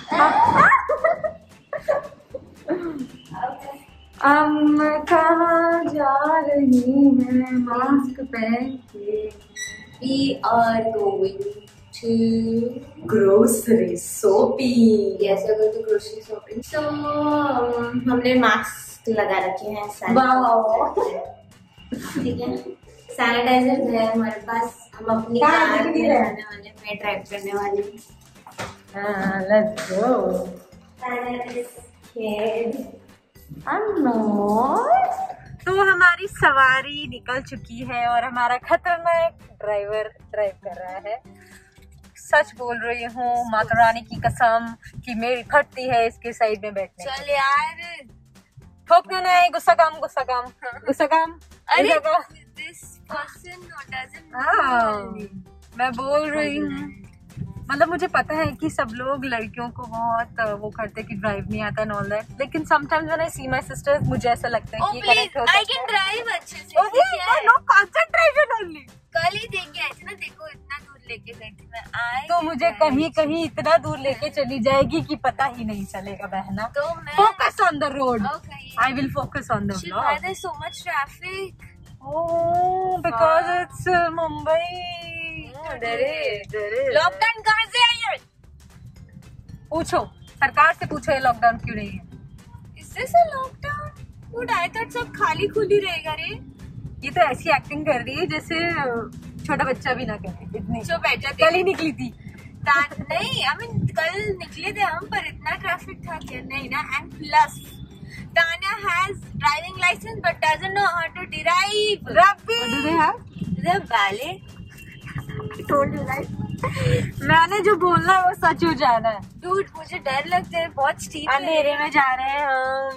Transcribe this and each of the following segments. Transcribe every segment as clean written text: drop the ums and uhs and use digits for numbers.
कहाँ जा रही है मास्क पहन के? We are going to grocery shopping. yes, we're going to grocery shopping. So हमने मास्क लगा रखे हैं, ठीक है। सैनिटाइजर है हमारे पास, हम अपनी कार में रहने वाले, मैं ड्राइव करने वाली। Let's go. तो हमारी सवारी निकल चुकी है और हमारा खतरनाक ड्राइवर ड्राइव कर रहा है। सच बोल रही हूँ माता रानी की कसम कि मेरी फटती है इसके साइड में बैठने। चल यार, ठोकना नहीं, गुस्सा कम गुस्सा कम गुस्सा कम। अरे this person doesn't know. मैं बोल रही हूँ, मतलब मुझे पता है कि सब लोग लड़कियों को बहुत वो करते हैं कि ड्राइव नहीं आता एंड ऑल दैट, लेकिन sometimes when I see my sisters मुझे ऐसा लगता है कि कनेक्ट हो सकता है। I can drive अच्छे से। No concentration only. कल ही देख के आई थी ना, देखो इतना दूर लेके गई थी मैं। तो मुझे कहीं कहीं इतना दूर लेके चली जाएगी कि पता ही नहीं चलेगा बहना। तो मैं focus on the road. I will focus on the vlog. Why there's so much traffic? Oh, because it's Mumbai. Lockdown कहाँ से आई है? पूछो, सरकार से पूछो ये लॉकडाउन क्यों नहीं है। इससे से लॉकडाउन गुड, आई थॉट सब खाली खुली रहेगा रे। ये तो ऐसी एक्टिंग कर रही है जैसे छोटा बच्चा भी ना करे इतनी। जो बैठा कल ही निकली थी। नहीं, आई मीन कल निकले थे हम, पर इतना ट्रैफिक था कि नहीं ना। And plus Tanya has driving license but doesn't know how to drive. Rabbi, what do they have? They have ballet. I told you right. मैंने जो बोलना है वो सच हो जाना है। Dude, मुझे डर लगता है, बहुत स्टीप अंधेरे में जा रहे हैं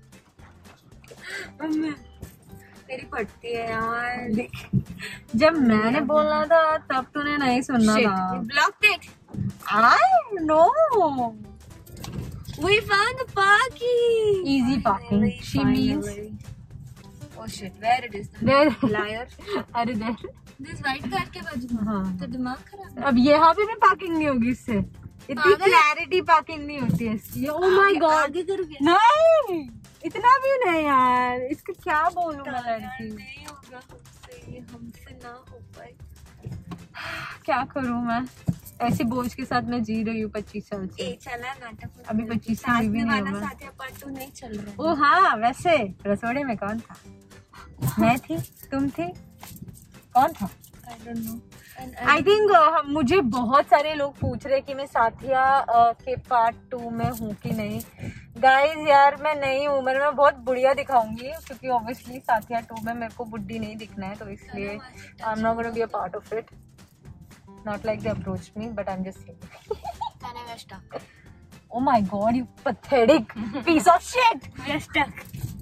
हम। तेरी फटती है यार। जब मैंने बोलना था तब तूने नहीं सुनना था। Blocked it. I know. We found the parking. Easy parking. She means. Oh shit, where it is? There. Liar. अरे there. This white car के बाजू में। हाँ। तो दिमाग खराब है। अब यहाँ भी पार्किंग नहीं होगी इससे। इतनी क्लैरिटी पार्किंग नहीं होती है इसकी। Oh my God. आगे करोगे? नहीं, इतना भी नहीं यार। इसका क्या बोलूं मैं लड़की। नहीं होगा हमसे ना हो पाए। क्या करूं मैं? ऐसे बोझ के साथ मैं जी रही हूँ 25 साल से। चला नाटक। अभी 25 साल भी नहीं हुआ। पार्ट 2 नहीं चल रहा। ओ हाँ, वैसे रसोड़े में कौन था? मैं थी, तुम थी, कौन था? I don't know. I think मुझे बहुत सारे लोग पूछ रहे कि मैं साथिया के पार्ट 2 में हूँ कि नहीं। गाइज यार मैं नहीं हूँ, मैं बहुत बुढ़िया दिखाऊंगी क्योंकि ऑब्वियसली साथिया 2 में मेरे को बुढ़ी नहीं दिखना है, तो इसलिए I am not gonna be a part of it. Not like they approached me, but I'm just saying. Tanya, we're stuck. Oh my God, you pathetic piece of shit! We're stuck.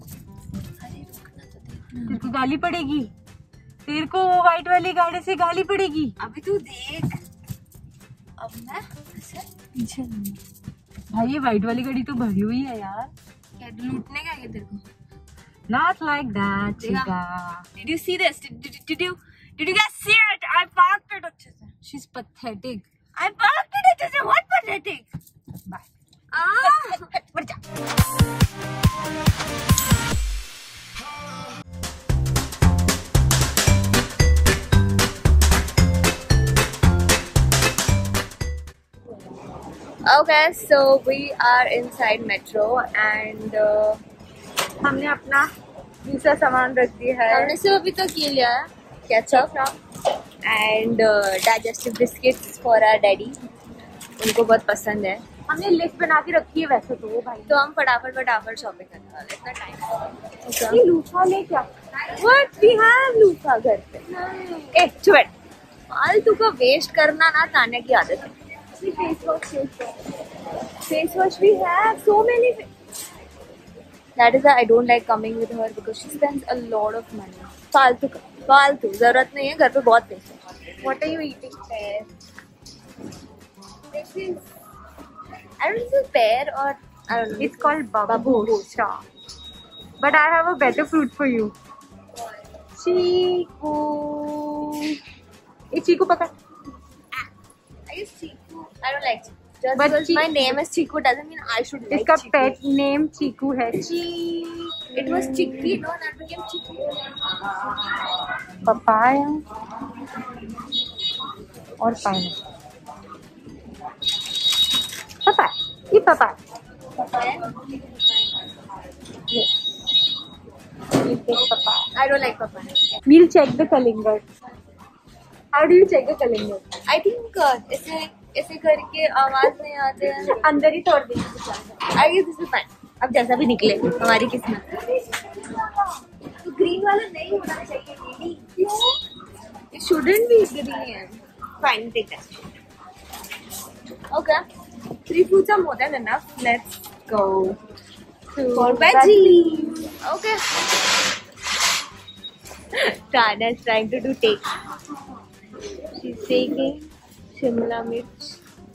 तेरे को गाली पड़ेगी, तेरे को white वाली गाड़ी से गाली पड़ेगी। अभी तू देख, अब मैं पीछे भाई ये व्हाइट वाली गाड़ी तो भरी हुई है यार। क्या लूटने का है तेरे को? Not like that, चिका। Did you see this? Did you guys see it? I parked it अच्छे से। She's pathetic. I parked it अच्छे से। What pathetic? Bye. बढ़ जा। Okay, so we are inside metro and हमने अपना दूसरा सामान रख दिया है। हमने सिर्फ अभी तक ये लिया है ketchup and digestive biscuits for our daddy, उनको बहुत पसंद है। हमने लिस्ट बना के रखी है वैसे तो भाई, तो हम फटाफट शॉपिंग करने वाले, इतना टाइम। ये लूफा ले क्या? What? We have लूफा घर पे। ए चुप बैठ, फालतू का वेस्ट करना ना तान्या की आदत है। Face wash we have so many. That is why I don't like coming with her because she spends a lot of money. फालतू जरूरत नहीं है, घर पे बहुत पैसे। What are you eating? Pear. This is, I don't know if it's pear or I don't know. It's called babucha. But I have a better fruit for you. Chiku. ये चीकू पकड़। I guess Chiku. I don't like Chiku. Just But because my name is Chiku doesn't mean I should like इसका Chiku. Pet name Chiku है. It was Chicky, no, that became Chiku. Papaya और pineapple. Papaya. ये papaya. Yes. You take papaya. I don't like papaya. We'll check the kalinga. How do you check the kalinga? I think ऐसे करके आवाज नहीं आते हैं. अंदर ही तोड़ देंगे. I guess this is fine. अब जैसा भी निकले हमारी किस्मत. तो ग्रीन वाला नहीं होना चाहिए दीदी. It shouldn't be green. Fine, take that. Okay. 3 fruits are more than enough. Let's go for veggies. Okay. Tanya is trying to do take. She's taking Shimla mirch.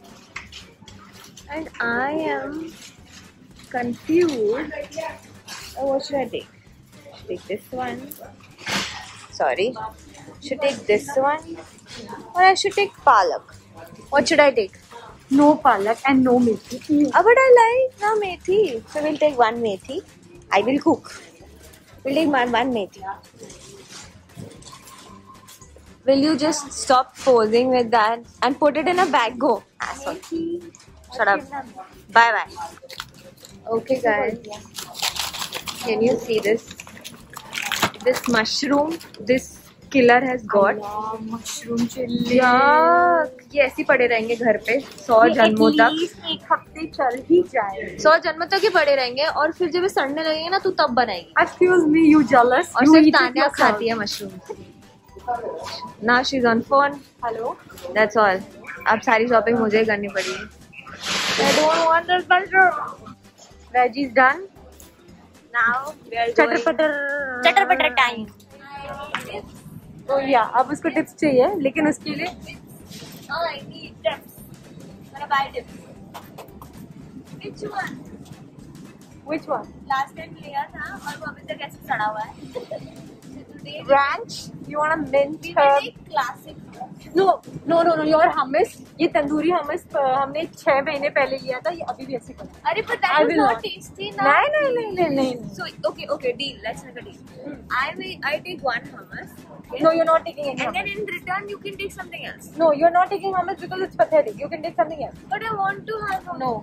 And I am confused. What should I take? Should take this one. Sorry. Should take this one. Or I should take palak. What should I take? No palak and no methi. But I like no methi. So we'll take one methi. I will cook. We'll take one methi. Will you just stop posing with that and put it in a bag? Go. Shut up. Bye bye. Okay, guys. Can you see this? This mushroom this killer has got. Mushroom chilli. ये ऐसे ही पड़े रहेंगे घर पे 100 जन्मों तक. एक हफ्ते चल ही जाए. 100 जन्मों तक ही पड़े रहेंगे और फिर जब ये सड़ने लगेंगे ना तू तब बनाएगी. Excuse me, you jealous? और You सिर्फ eat it तानिया yourself. खाती है mushroom. Now she's on phone. Hello. That's all. अब सारी शॉपिंग मुझे ही करनी पड़ेगी. I don't want this mushroom. Veggies done. Now we are चटर going पटर. चटर पटर time. तो या अब उसको टिप्स चाहिए लेकिन उसके लिए Oh, I need tips. Wanna buy tips? Which one? which one? Last time लिया था और वो अभी तक ऐसे सड़ा हुआ है. Today Ranch. You want a mint? we will take classic. No. Your hummus. ये तंदूरी hummus हमने 6 महीने पहले लिया था. ये अभी भी ऐसे कर. अरे but I that was will not not. tasty ना. नहीं. So okay, deal. Let's make a deal. I take one hummus. Okay? No, you're not taking any And then hummus. in return you can take something else. No, you're not taking hummus because it's pathetic. You can take something else. But I want to have hummus. No.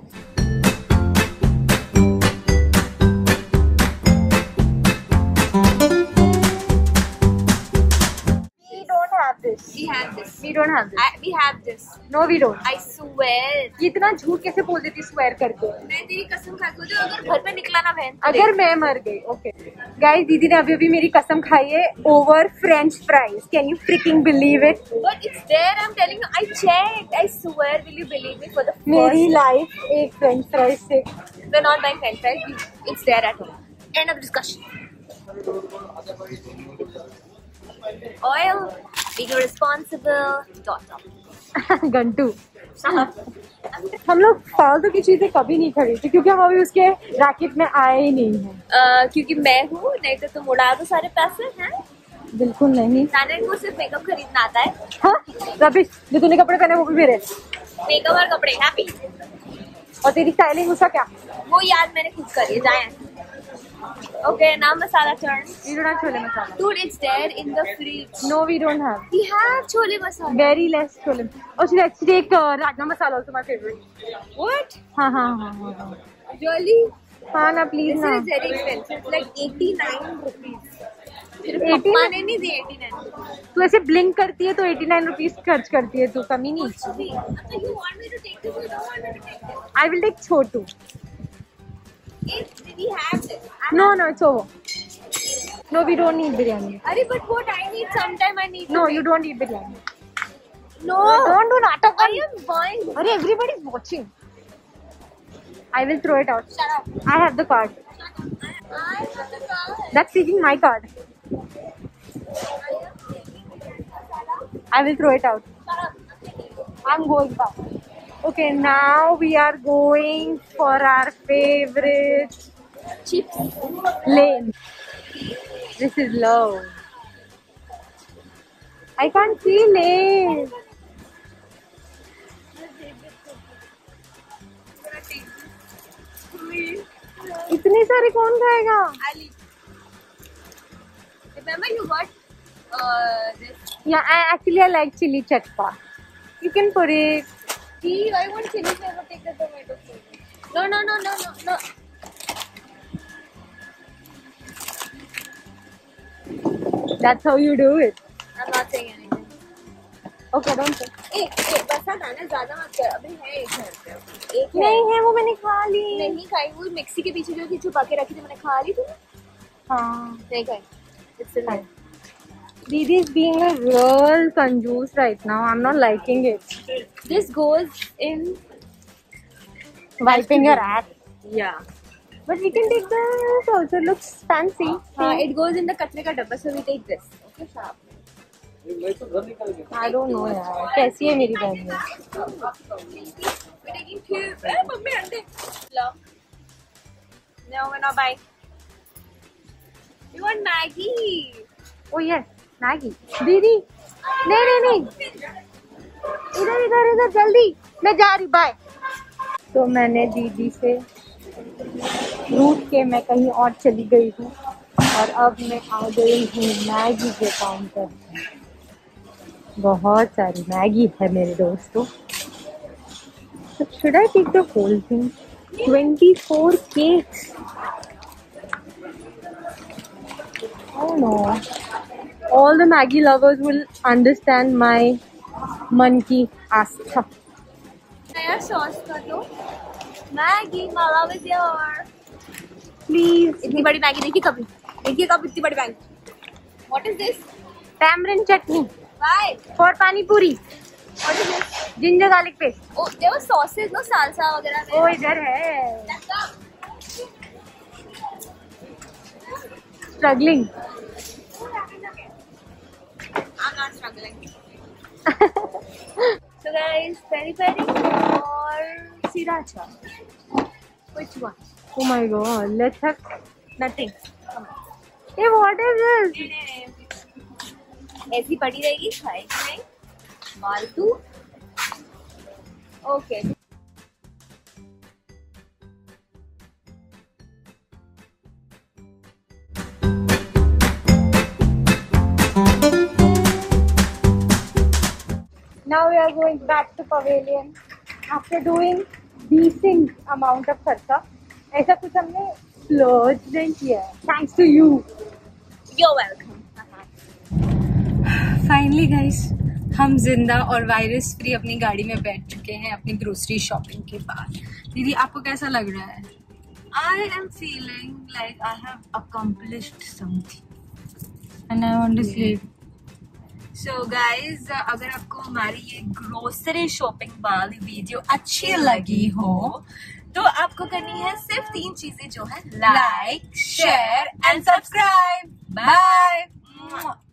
We don't have this. We have this. We don't have this. We have this. No, we don't. I swear. ये इतना झूठ कैसे बोल देती swear करके? मैं तेरी कसम खा के बोलती हूँ, अगर घर पे निकला ना बहन तो अगर मैं मर गई, okay. Guys, दीदी ने अभी मेरी कसम खाई है over French fries. Can you freaking believe it? But it's there, I'm telling you. I checked. I swear. Will you believe me? For the first मेरी life एक French fries से. We're not buying French fries. It's there at home. End of discussion. Oil, being responsible. Gantu. हम लोग फालतू की चीजें कभी नहीं खरीदते क्योंकि हम अभी उसके रैकेट में आए ही नहीं हैं. क्योंकि मैं हूँ, नहीं तो तुम उड़ा दो सारे पैसे हैं. बिल्कुल नहीं. नाना को सिर्फ मेकअप खरीदना आता है. हाँ, रबिश. जो तूने कपड़े पहने वो भी मेरे. मेकअप और कपड़े हैप्पी. और तेरी स्टाइलिंग उसका क्या? वो याद मैंने खुद करी है. जाए. Okay, now masala churn. We don't have chole masala. Dude, it's there in the fridge. No, we don't have. We have chole masala. Very less chole. Oh, let's take rajma masala also my favorite. What? हाँ. Really? हाँ ना please This ना. is very expensive. It's like 89 rupees. सिर्फ 89? पप्पा ने नहीं दिए 89. तू ऐसे ब्लिंक करती है तो 89 रुपीस खर्च करती है. तू कमी नहीं. अच्छा, you want me to take this? You don't want me to take this? I will take Chhotu. We have this. No, it's over. No, we don't need biryani. Arey, but what I need sometime I need. No, you don't eat biryani. No. Don't do natak. I am buying. Arey, everybody's watching. I will throw it out. Shut up. I have the card. I have the card. That's taking my card. I will throw it out. Shut up. I'm going back. Okay, now we are going for our favorite Chips. lane. This is love. I can't see lane. इतनी सारी कौन खाएगा? Ali. Remember you got this. Yeah, actually I like chili chatka. You can put it. See, I want chili flavor. Take the tomato flavor. No. That's how you do it. I'm not saying anything. Okay, don't say. बस खाना ज्यादा मत कर. अभी है एक घर पे. एक नहीं है वो, मैंने खा ली. नहीं खाई. वो मिक्सी के पीछे जो थी छुपा के रखी थी, मैंने खा ली. तूने? हाँ. नहीं खाई. It's still there. Didi is being a real conjuice right now. I'm not liking it. This goes in Wiping your ass. yeah. But we can take this also. It looks fancy. It goes in the कचरे का डब्बा, so we take this. Okay, sharp. I don't know यार. कैसी है मेरी बहन? We're taking two. Mummy अंडे. No, we're not buying. You want Maggie? Oh yes, Maggie. दीदी. नहीं. इधर जल्दी. मैं जा रही. बाय. तो मैंने दीदी से रूट के मैं कहीं और चली गई हूँ और अब मैं आ गई हूँ मैगी के काउंटर. बहुत सारी मैगी है मेरे दोस्तों. Should I take the whole thing? 24 cakes. Oh no. All the Maggie lovers will understand my मन की आस्था. नया सॉस कर दो. मैगी माला विद योर. प्लीज. इतनी बड़ी मैगी देखी कभी? इतनी बड़ी Maggi. What is this? Tamarind chutney. Why? For pani puri. What is this? Ginger garlic paste. Oh, there was sauces, no salsa वगैरह. ओ इधर है. Struggling. I'm not struggling. So guys, peri peri or sriracha. Which one? Oh my god. Let's have. Nothing. Hey, what is this? ऐसी पड़ी रहेगी, खाएगी नहीं. फालतू. Okay. Now we are going back to pavilion after doing decent amount of खर्चा. ऐसा कुछ हमने splurge नहीं किया है. Thanks to you. You're welcome. Finally guys, हम जिंदा और वायरस फ्री अपनी गाड़ी में बैठ चुके हैं अपनी ग्रोसरी शॉपिंग के बाद. दीदी आपको कैसा लग रहा है? I am feeling like I have accomplished something. And I want to sleep. So guys, अगर आपको हमारी ये ग्रोसरी शॉपिंग वाली वीडियो अच्छी लगी हो तो आपको करनी है सिर्फ 3 चीजें जो है like, share and subscribe. Bye.